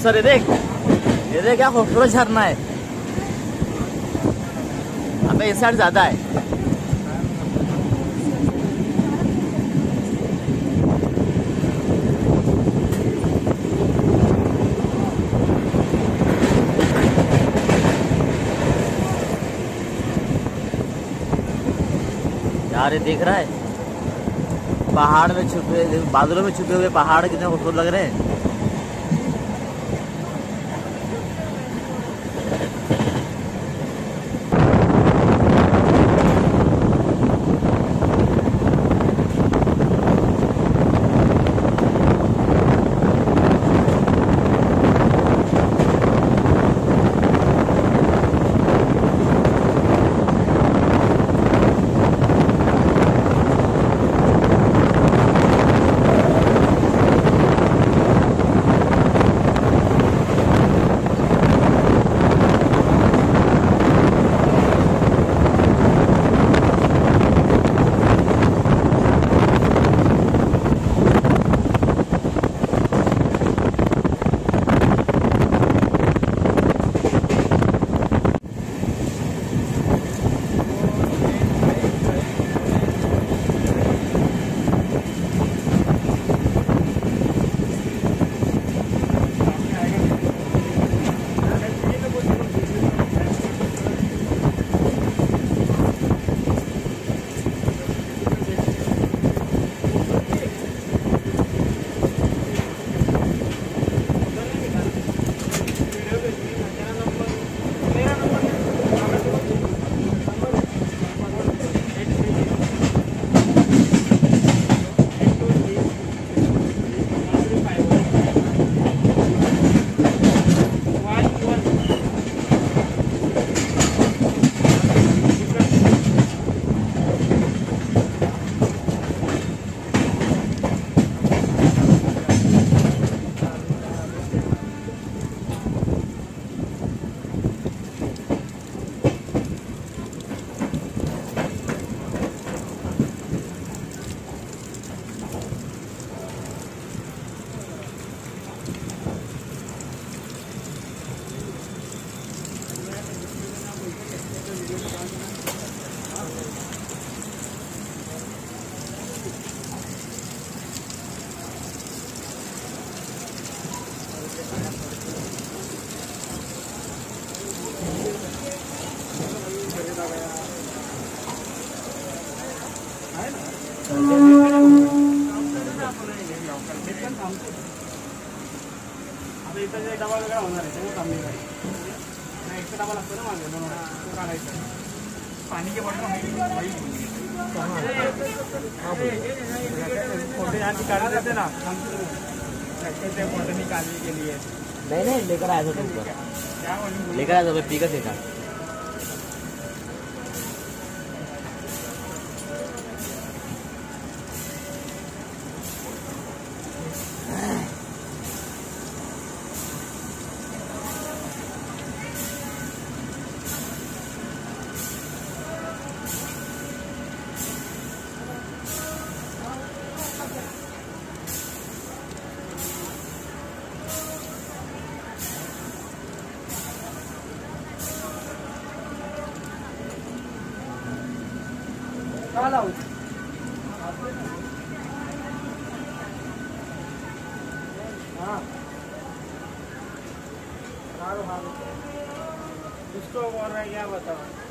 खूबसूरत है, ये देख क्या खूबसूरत झरना है। अबे इस साइड ज्यादा है। यार ये देख रहा है पहाड़ में छुपे, बादलों में छुपे हुए पहाड़ कितने खूबसूरत लग रहे हैं। डबा वगैरह होणार आहे त्यामुळे थांबले नाही एक्स्ट्रा डबा लागतो ना मागे म्हणून तो काढायचा पाणी के बॉटल फोटो यहाँ की काट देते ना हम फोटो निकालने के लिए नहीं लेकर आया था तुमको, लेकर आया था पी कर देखा। हाँ इसको बोल रहा है क्या बताओ।